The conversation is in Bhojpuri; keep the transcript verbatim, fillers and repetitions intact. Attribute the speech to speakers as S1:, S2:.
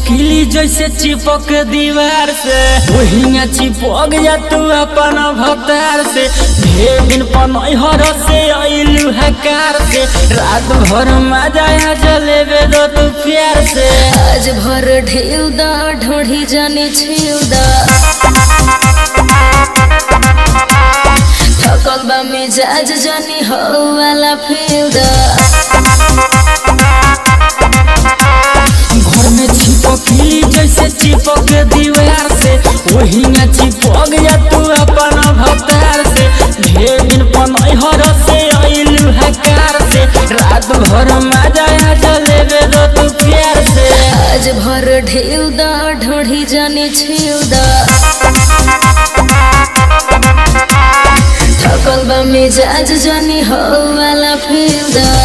S1: चिपकली जैसे चिपक दीवार से वही चिपक जा तू अपन भतार से। ढेर दिन पनहर से अइलू हकार से रात भर मजा जलेबे दो तू प्यार से।
S2: आज भर ढेउ दा ढोढ़ी जाने छेउ दा थकल बा मिजाज जानी हो वाला फेउ दा।
S1: घर में चिपकली जैसे चिपक दीवार से वही चिपक जा तू अपन भतार से। ढेर दिन पनहर से अइलू हकार से रात भर मजा जलेबे दो तू प्यार से।
S2: आज भर ढेउ दा ढोढ़ी जाने छेउ दा थकल बा मिजाज जानी हो वाला फेउ दा।